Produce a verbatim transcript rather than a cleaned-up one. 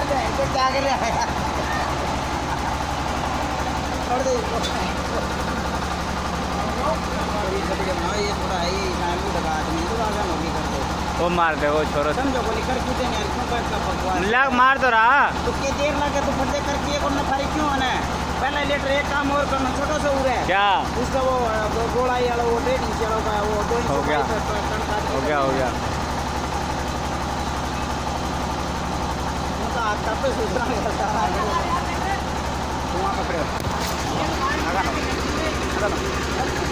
क्या कर रहा है छोड़ दे ये थोड़ा है ही टाइम भी लगा आदमी तो आगे नौकरी कर दो वो मार दे वो छोरो समझो बोली कर कूदे नहीं क्यों पर इतना बकवास लग मार तो रहा तो के देर लगे तो फटे करके एक और नफारी क्यों आना है पहले लेटर एक काम और करना छोटा सा उरे क्या उसका वो गोलाई वाला वो डेढ़ इंच वाला का वो दो इंच हो गया हो गया हो गया उनका हाथ तब पे सूचना करता है वहाँ पकड़े लगा लो लगा लो